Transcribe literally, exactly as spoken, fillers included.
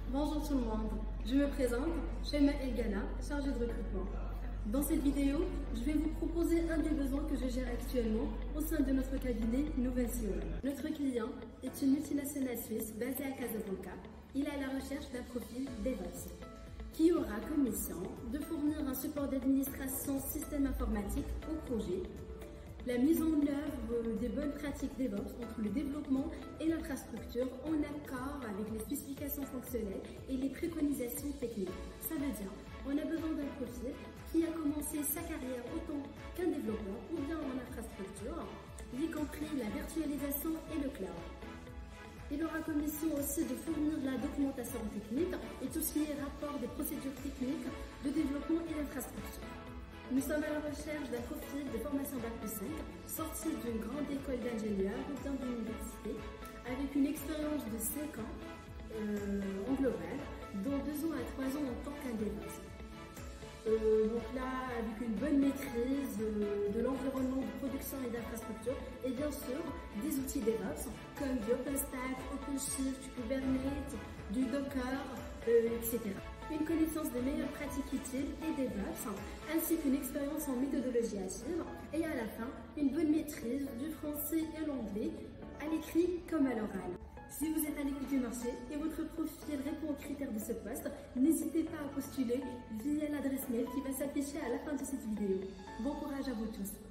Bonjour tout le monde, je me présente, Shema Elgana, chargée de recrutement. Dans cette vidéo, je vais vous proposer un des besoins que je gère actuellement au sein de notre cabinet Nouvelle C O M. Notre client est une multinationale suisse basée à Casablanca. Il est à la recherche d'un profil DevOps qui aura comme mission de fournir un support d'administration système informatique au projet, la mise en œuvre des bonnes pratiques DevOps entre le développement et l'infrastructure en accord avec les spécifications fonctionnelles et les préconisations techniques. Ça veut dire, on a besoin d'un profil qui a commencé sa carrière autant qu'un développeur ou bien en infrastructure, y compris la virtualisation et le cloud. Il aura comme mission aussi de fournir de la documentation technique et tout ce qui est rapport des procédures techniques de développement et d'infrastructure. Nous sommes à la recherche d'un profil de formation bac plus cinq, sorti d'une grande école d'ingénieurs ou bien d'une université, avec une expérience de cinq ans euh, en global, dont deux ans à trois ans en tant qu'un DevOps. Euh, donc là, avec une bonne maîtrise euh, de l'environnement de production et d'infrastructure, et bien sûr des outils DevOps comme du OpenStack, OpenShift, Kubernetes, du Docker, euh, et cetera. Une connaissance des meilleures pratiques utiles et DevOps, ainsi qu'une expérience en méthodologie agile, et à la fin, une bonne maîtrise du français et l'anglais, à l'écrit comme à l'oral. Si vous êtes à l'écoute du marché et votre profil répond aux critères de ce poste, n'hésitez pas à postuler via l'adresse mail qui va s'afficher à la fin de cette vidéo. Bon courage à vous tous!